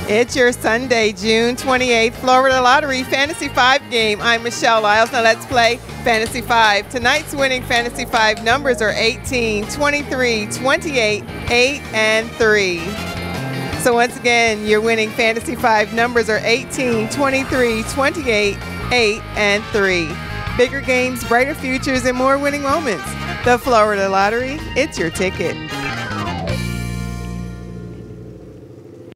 It's your Sunday, June 28th, Florida Lottery Fantasy 5 game. I'm Michelle Lyles. Now let's play Fantasy 5. Tonight's winning Fantasy 5 numbers are 18, 23, 28, 8, and 3. So once again, your winning Fantasy 5 numbers are 18, 23, 28, 8, and 3. Bigger games, brighter futures, and more winning moments. The Florida Lottery, it's your ticket.